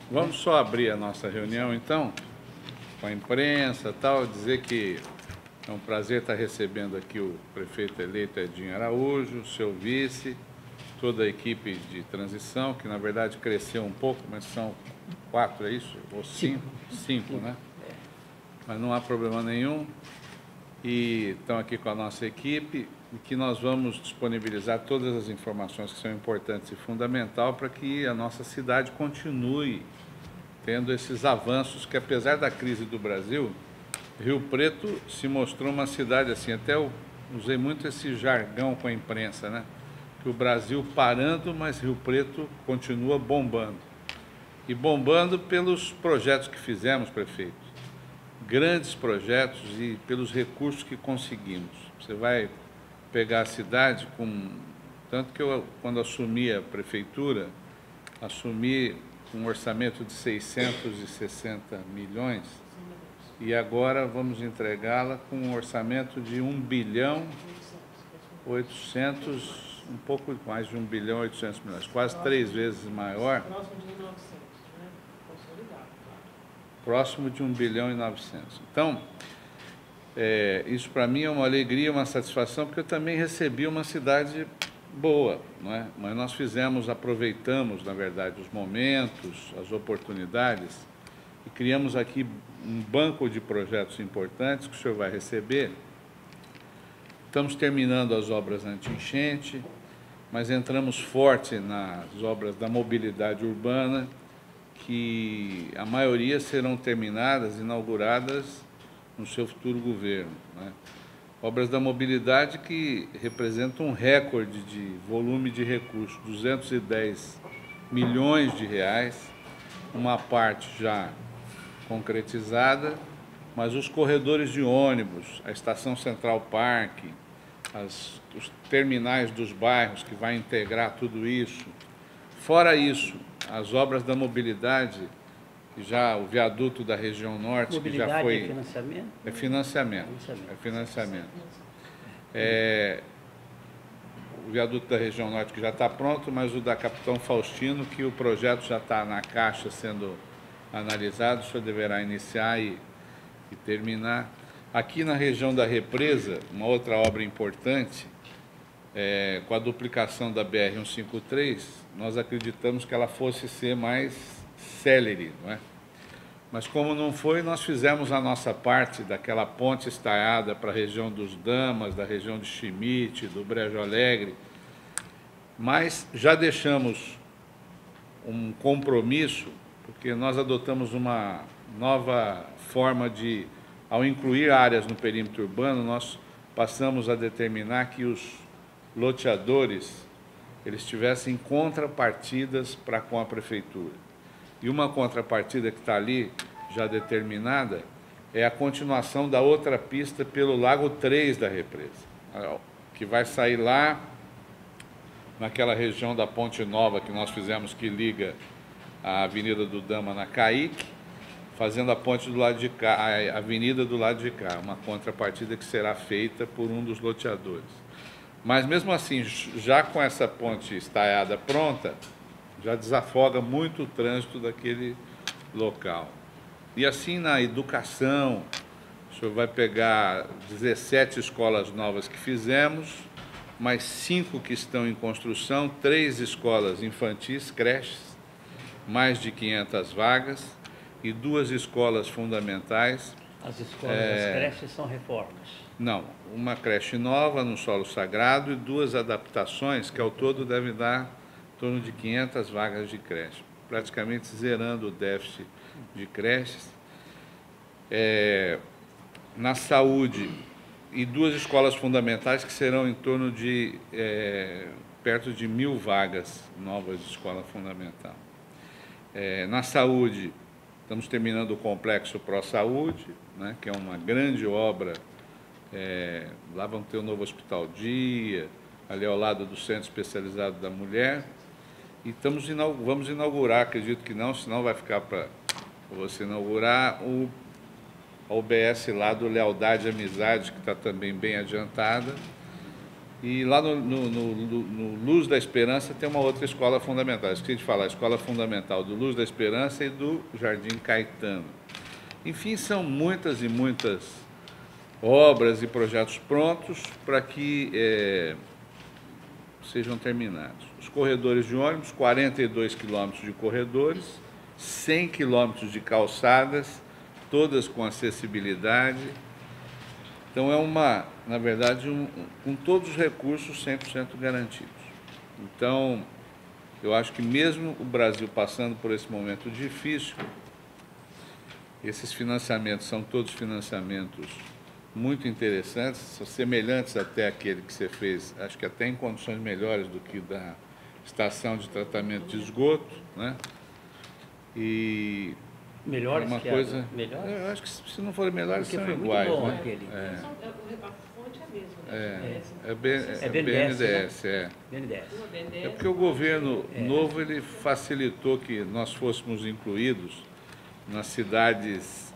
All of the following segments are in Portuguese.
Vamos só abrir a nossa reunião, então, com a imprensa e tal, dizer que é um prazer estar recebendo aqui o prefeito eleito Edinho Araújo, seu vice, toda a equipe de transição, que na verdade cresceu um pouco, mas são 4, é isso? Ou 5? 5, né? Mas não há problema nenhum. E estão aqui com a nossa equipe, e que nós vamos disponibilizar todas as informações que são importantes e fundamentais para que a nossa cidade continue tendo esses avanços que, apesar da crise do Brasil, Rio Preto se mostrou uma cidade assim, até eu usei muito esse jargão com a imprensa, né? Que o Brasil parando, mas Rio Preto continua bombando. E bombando pelos projetos que fizemos, prefeito. Grandes projetos e pelos recursos que conseguimos. Você vai pegar a cidade com... Tanto que eu, quando assumi a prefeitura, assumi um orçamento de 660 milhões e agora vamos entregá-la com um orçamento de 1 bilhão 800, um pouco mais de 1 bilhão 800 milhões, quase 3 vezes maior. Próximo de 1.900, né? Consolidado, claro. Próximo de 1 bilhão e 900. Então, isso para mim é uma alegria, uma satisfação, porque eu também recebi uma cidade boa, não é? Mas nós aproveitamos, na verdade, os momentos, as oportunidades e criamos aqui um banco de projetos importantes que o senhor vai receber. Estamos terminando as obras anti-enchente, mas entramos forte nas obras da mobilidade urbana, que a maioria serão terminadas, inauguradas no seu futuro governo, né? Obras da mobilidade que representam um recorde de volume de recursos, 210 milhões de reais, uma parte já concretizada, mas os corredores de ônibus, a Estação Central Parque, os terminais dos bairros que vai integrar tudo isso. Fora isso, as obras da mobilidade, já o viaduto da região norte, mobilidade, que já foi... é financiamento? É financiamento. É financiamento. O viaduto da região norte que já está pronto, mas o da Capitão Faustino, que o projeto já está na Caixa sendo analisado, o senhor deverá iniciar e terminar. Aqui na região da Represa, uma outra obra importante, com a duplicação da BR-153, nós acreditamos que ela fosse ser mais célere, não é? Mas como não foi, nós fizemos a nossa parte daquela ponte estaiada para a região dos Damas, da região de Schmidt, do Brejo Alegre, mas já deixamos um compromisso, porque nós adotamos uma nova forma de, ao incluir áreas no perímetro urbano, nós passamos a determinar que os loteadores eles tivessem contrapartidas para com a prefeitura. E uma contrapartida que está ali, já determinada, é a continuação da outra pista pelo Lago 3 da Represa, que vai sair lá naquela região da Ponte Nova que nós fizemos, que liga a Avenida do Dama na Caique, fazendo a ponte do lado de cá, a avenida do lado de cá, uma contrapartida que será feita por um dos loteadores. Mas mesmo assim, já com essa ponte estaiada pronta, já desafoga muito o trânsito daquele local. E assim na educação, o senhor vai pegar 17 escolas novas que fizemos, mais 5 que estão em construção, 3 escolas infantis, creches, mais de 500 vagas e 2 escolas fundamentais. As escolas, as creches são reformas? Não, uma creche nova no solo sagrado e 2 adaptações, que ao todo devem dar em torno de 500 vagas de creche, praticamente zerando o déficit de creches. Na saúde, e 2 escolas fundamentais que serão em torno de perto de 1.000 vagas novas de escola fundamental. Na saúde, estamos terminando o complexo Pró-Saúde, né, que é uma grande obra. Lá vão ter o novo Hospital Dia, ali ao lado do Centro Especializado da Mulher. E vamos inaugurar, acredito que não, senão vai ficar para você inaugurar a UBS lá do Lealdade e Amizade, que está também bem adiantada. E lá no Luz da Esperança tem uma outra escola fundamental. Esqueci de falar, a escola fundamental do Luz da Esperança e do Jardim Caetano. Enfim, são muitas e muitas obras e projetos prontos para que sejam terminados. Os corredores de ônibus, 42 quilômetros de corredores, 100 quilômetros de calçadas, todas com acessibilidade. Então na verdade, com todos os recursos 100% garantidos. Então, eu acho que mesmo o Brasil passando por esse momento difícil, esses financiamentos são todos financiamentos muito interessantes, são semelhantes até àquele que você fez, acho que até em condições melhores do que da estação de tratamento de esgoto, né? E Melhores uma que coisa, melhores? eu acho que se não forem melhores, Porque são foi muito iguais, bom né? aquele. A fonte é a mesma, né? É BNDES, BNDES, é. BNDES. É porque o governo novo ele facilitou que nós fôssemos incluídos nas cidades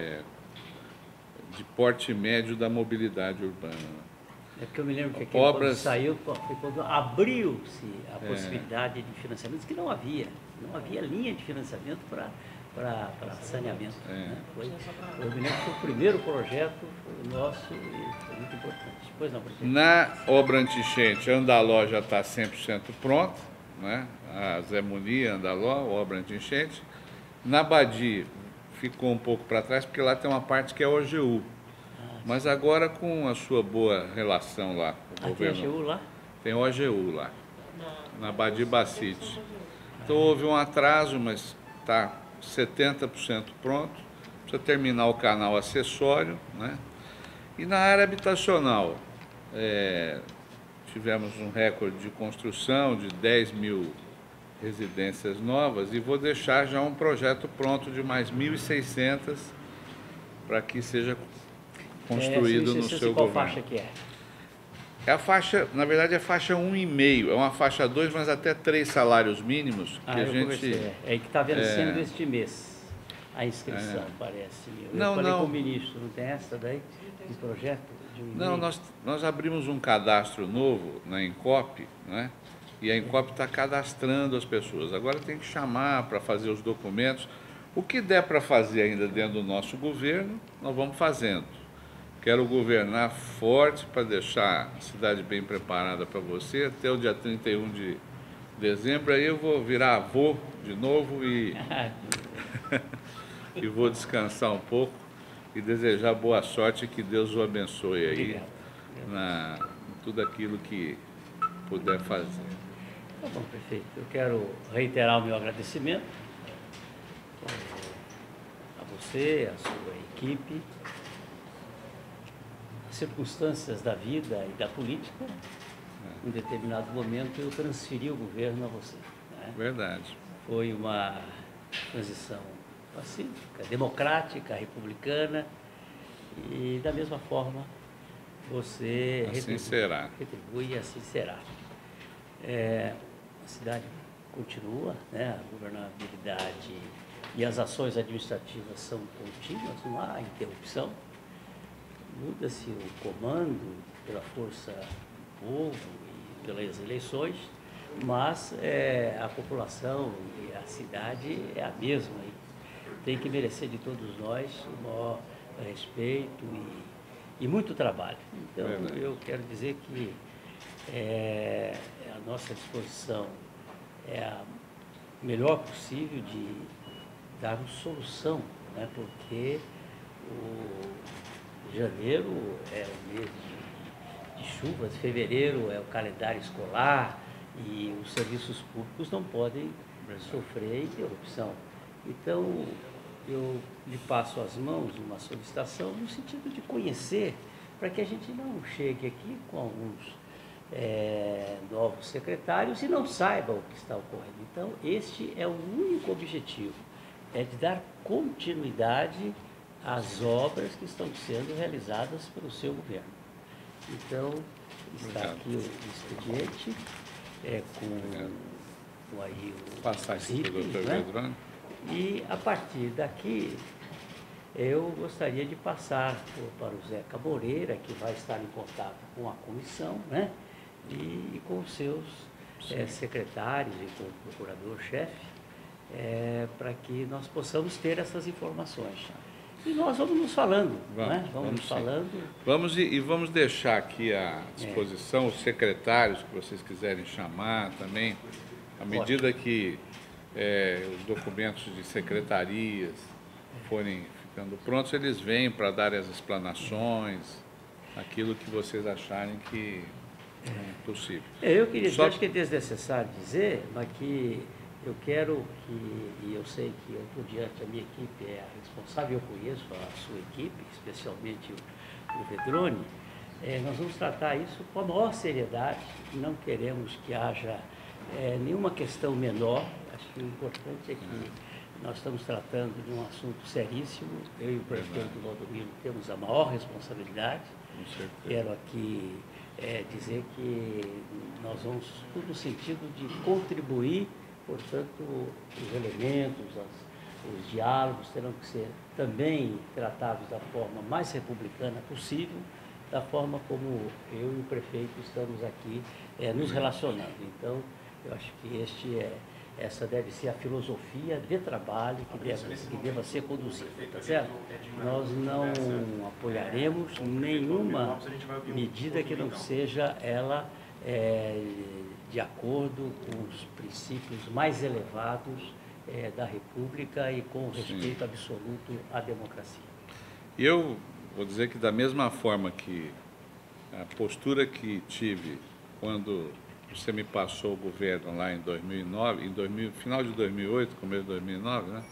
de porte médio da mobilidade urbana. É porque eu me lembro que Obras... quando saiu, foi quando abriu-se a possibilidade de financiamento, que não havia linha de financiamento para saneamento. Né? Eu me lembro que o primeiro projeto foi nosso e foi muito importante. Pois não, presidente? Na obra anti-enchente, a Andaló já está 100% pronta, né? A Zé Muniz, Andaló, obra anti-enchente. Na Badi ficou um pouco para trás, porque lá tem uma parte que é OGU. Mas agora, com a sua boa relação lá com o governo... Tem OGU lá? Tem OGU lá, na Badi Bacite. Então houve um atraso, mas está 70% pronto. Precisa terminar o canal acessório, né? E na área habitacional, tivemos um recorde de construção de 10 mil residências novas e vou deixar já um projeto pronto de mais 1.600 para que seja construído no seu qual governo. Faixa que é? É a faixa, na verdade é faixa 1,5, é uma faixa 2, mas até 3 salários mínimos que a gente... É que está vencendo este mês a inscrição, parece. Eu falei com o ministro, não tem essa daí? De projeto? De Não, nós abrimos um cadastro novo na Encop, né? E a Encop está cadastrando as pessoas. Agora tem que chamar para fazer os documentos. O que der para fazer ainda dentro do nosso governo, nós vamos fazendo. Quero governar forte para deixar a cidade bem preparada para você até o dia 31 de dezembro. Aí eu vou virar avô de novo e vou descansar um pouco e desejar boa sorte e que Deus o abençoe aí em tudo aquilo que puder fazer. Tá bom, prefeito. Eu quero reiterar o meu agradecimento a você, a sua equipe. Circunstâncias da vida e da política, em determinado momento eu transferi o governo a você. Né? Verdade. Foi uma transição pacífica, democrática, republicana e da mesma forma você retribui e assim será. A cidade continua, né? A governabilidade e as ações administrativas são contínuas, não há interrupção. Muda-se o comando pela força do povo e pelas eleições, mas a população e a cidade é a mesma. E tem que merecer de todos nós o maior respeito e muito trabalho. Então, eu quero dizer que a nossa disposição é a melhor possível de darmos solução, né? Porque janeiro é o mês de chuvas, fevereiro é o calendário escolar e os serviços públicos não podem sofrer interrupção. Então, eu lhe passo às mãos uma solicitação no sentido de conhecer, para que a gente não chegue aqui com alguns novos secretários e não saiba o que está ocorrendo. Então, este é o único objetivo, é de dar continuidade as obras que estão sendo realizadas pelo seu governo. Então, está aqui o expediente, com aí os itens, né? E a partir daqui, eu gostaria de passar para o Zeca Moreira, que vai estar em contato com a comissão, né? e com os seus secretários e com o procurador-chefe, para que nós possamos ter essas informações. E nós vamos nos falando, vamos nos falando. Vamos deixar aqui à disposição os secretários que vocês quiserem chamar também, à medida que os documentos de secretarias forem ficando prontos, eles vêm para dar as explanações, aquilo que vocês acharem que é possível. Eu queria dizer, acho que é desnecessário dizer, mas que eu quero e eu sei que eu estou diante, a minha equipe é a responsável, eu conheço a sua equipe, especialmente o Vedrone, nós vamos tratar isso com a maior seriedade, não queremos que haja nenhuma questão menor, acho que o importante é que nós estamos tratando de um assunto seríssimo, eu e o prefeito Valdomiro temos a maior responsabilidade, quero aqui dizer que nós vamos tudo no sentido de contribuir. Portanto, os elementos, os diálogos terão que ser também tratados da forma mais republicana possível, da forma como eu e o prefeito estamos aqui nos relacionando. Então, eu acho que essa deve ser a filosofia de trabalho que deva ser conduzida, tá certo? Nós não apoiaremos nenhuma medida que não seja ela de acordo com os princípios mais elevados da República e com respeito absoluto à democracia. E eu vou dizer que da mesma forma que a postura que tive quando você me passou o governo lá em 2009, final de 2008, começo de 2009, né?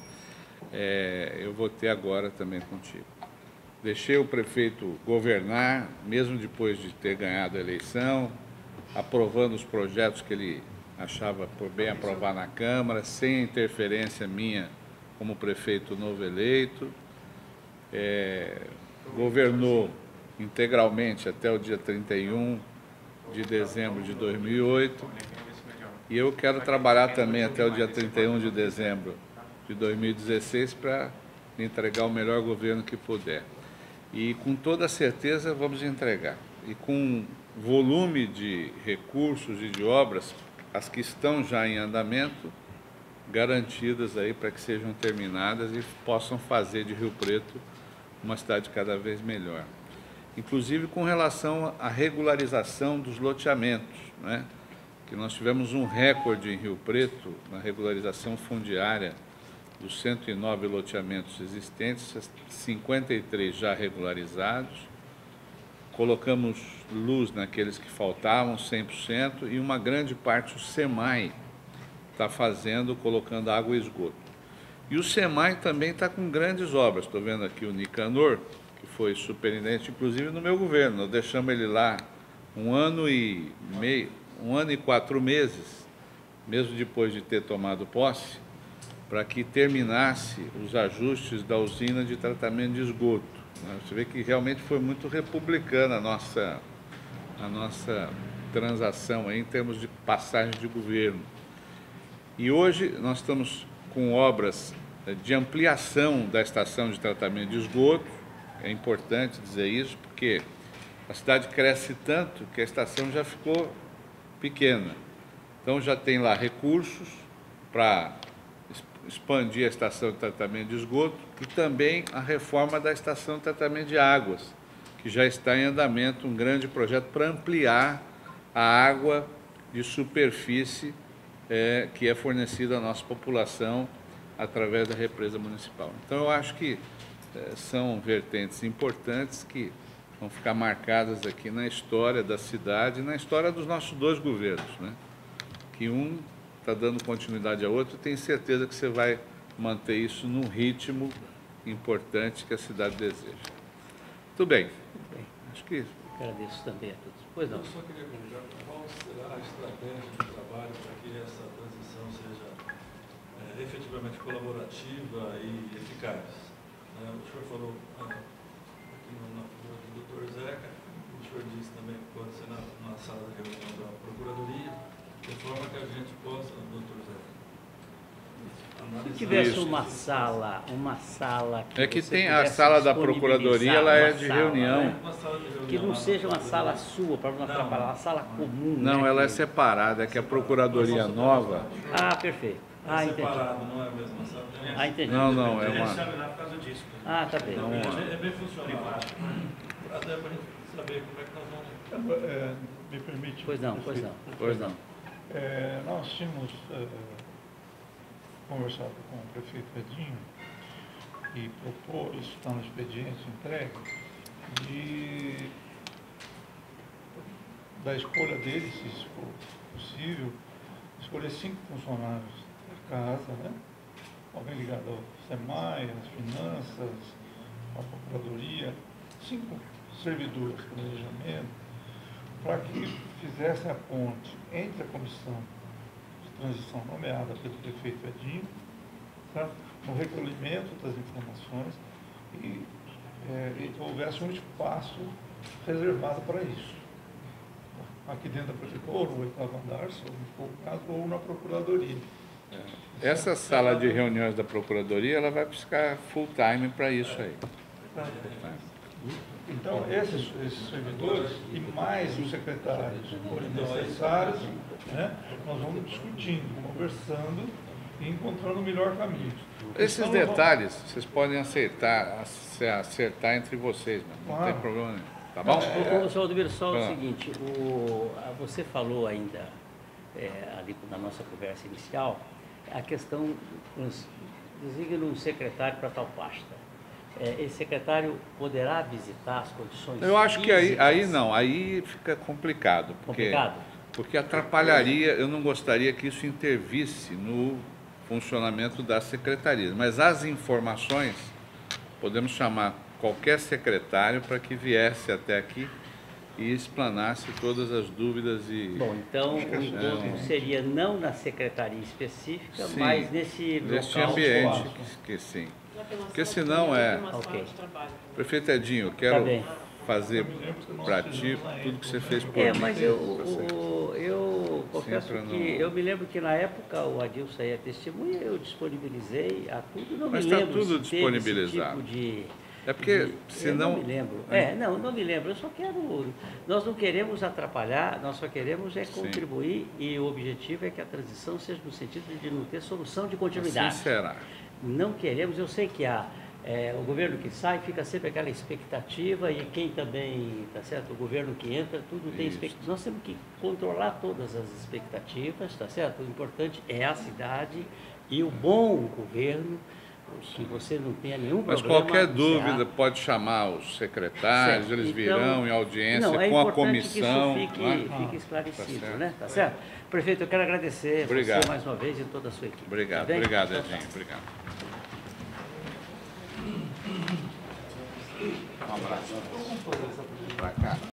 Eu vou ter agora também contigo. Deixei o prefeito governar, mesmo depois de ter ganhado a eleição, aprovando os projetos que ele achava por bem aprovar na Câmara, sem interferência minha como prefeito novo eleito. Governou integralmente até o dia 31 de dezembro de 2008. E eu quero trabalhar também até o dia 31 de dezembro de 2016 para entregar o melhor governo que puder. E com toda certeza vamos entregar. E com volume de recursos e de obras, as que estão já em andamento, garantidas aí para que sejam terminadas e possam fazer de Rio Preto uma cidade cada vez melhor. Inclusive com relação à regularização dos loteamentos, né? Que nós tivemos um recorde em Rio Preto na regularização fundiária dos 109 loteamentos existentes, 53 já regularizados. Colocamos luz naqueles que faltavam, 100%, e uma grande parte o SEMAI está fazendo, colocando água e esgoto. E o SEMAI também está com grandes obras. Estou vendo aqui o Nicanor, que foi superintendente, inclusive no meu governo. Nós deixamos ele lá 1 ano e 4 meses, mesmo depois de ter tomado posse, para que terminasse os ajustes da usina de tratamento de esgoto. Você vê que realmente foi muito republicana a nossa transação aí, em termos de passagem de governo. E hoje nós estamos com obras de ampliação da estação de tratamento de esgoto. É importante dizer isso, porque a cidade cresce tanto que a estação já ficou pequena. Então já tem lá recursos para expandir a estação de tratamento de esgoto e também a reforma da estação de tratamento de águas, que já está em andamento, um grande projeto para ampliar a água de superfície que é fornecida à nossa população através da represa municipal. Então, eu acho que são vertentes importantes que vão ficar marcadas aqui na história da cidade e na história dos nossos 2 governos, né? Que um está dando continuidade ao outro, tenho certeza que você vai manter isso num ritmo importante que a cidade deseja. Tudo bem. Acho que... Agradeço também a todos. Pois não. Eu só queria perguntar qual será a estratégia de trabalho para que essa transição seja efetivamente colaborativa e eficaz. O senhor falou aqui na figura do Dr. Zeca, o senhor disse também que pode ser na sala de reunião da Procuradoria, de forma que a gente possa, Dr. Zeca, Se tivesse Isso. uma sala É que você tem a pudesse sala da Procuradoria, ela é de disponibilizar uma reunião. sala, Uma sala de reunião que não lá seja na uma sala Procuradoria. sua, para não atrapalhar, uma sala comum. Não, né, ela é que- separada, é que a Procuradoria nova... Ah, perfeito. Ah, É entendi. separado, não é a mesma sala. Ah, entendi. Não, é Ele uma... sabe lá por causa disso. Ah, tá bem. É bem funcional. Até para a gente saber como é que nós vamos... Me permite? Pois não, pois não. Pois não. Nós tínhamos conversado com o prefeito Edinho e propor, isso está no expediente entregue, da escolha dele, se isso for possível, escolher 5 funcionários da casa, né? Alguém ligado ao SEMAI, às finanças, à Procuradoria, 5 servidores de planejamento, para que fizessem a ponte entre a comissão de transição nomeada pelo prefeito Edinho, tá? No recolhimento das informações e houvesse um espaço reservado para isso. Aqui dentro da prefeitura, ou no 8º andar, se for o caso, ou na Procuradoria. Essa sala de reuniões da Procuradoria, ela vai ficar full time para isso aí. Então, esses servidores e mais os secretários, se forem necessários, né, nós vamos discutindo, conversando e encontrando o melhor caminho. Esses Então, nós vamos- detalhes, vocês podem acertar entre vocês, não tem Claro. problema nenhum. Tá bom? Ô, senhor Aldemiro, só o Ah. seguinte, você falou ainda, ali na nossa conversa inicial, a questão, designa um secretário para tal pasta. Esse secretário poderá visitar as condições Eu acho que aí físicas? não, aí fica complicado. Complicado? Porque atrapalharia, eu não gostaria que isso intervisse no funcionamento das secretarias. Mas as informações, podemos chamar qualquer secretário para que viesse até aqui e explanasse todas as dúvidas e... Bom, então o encontro seria não na secretaria específica, Sim, mas nesse neste local. ambiente, que sim. Já tem uma Porque sala senão de é- uma sala Ok. de trabalho. Prefeito Edinho, eu Tá quero bem. fazer para ti tudo que você fez por mim. Mas eu confesso pra não- que eu me lembro que na época o Adilson aí é testemunha, eu disponibilizei a tudo, não Mas me tá lembro tudo se teve esse disponibilizado. tipo de... É porque, de- senão... Eu não me lembro. Não me lembro. Eu só quero... Nós não queremos atrapalhar, nós só queremos contribuir e o objetivo é que a transição seja no sentido de não ter solução de continuidade. Assim será. Não queremos, eu sei que o governo que sai fica sempre aquela expectativa e quem também, tá certo? O governo que entra, tudo tem Isso. expectativa. Nós temos que controlar todas as expectativas, tá certo? O importante é a cidade e o bom governo, que você não tenha nenhum Mas problema. qualquer se dúvida pode chamar os secretários, Certo. eles Então, virão em audiência não, é com a importante comissão. que isso não é? fique esclarecido, Tá certo. né? Tá certo? Prefeito, eu quero agradecer Obrigado. você mais uma vez e toda a sua equipe. Obrigado, tá bem? obrigado, Então, Edinho. Obrigado. Um abraço. Pra cá.